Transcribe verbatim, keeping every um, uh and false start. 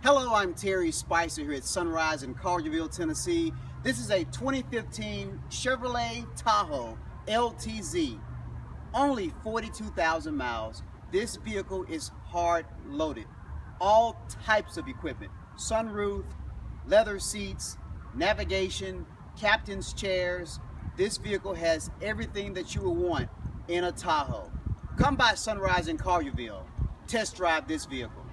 Hello, I'm Terry Spicer here at Sunrise in Collierville, Tennessee. This is a twenty fifteen Chevrolet Tahoe L T Z. Only forty-two thousand miles. This vehicle is hard loaded. All types of equipment. Sunroof, leather seats, navigation, captain's chairs. This vehicle has everything that you would want in a Tahoe. Come by Sunrise in Collierville. Test drive this vehicle.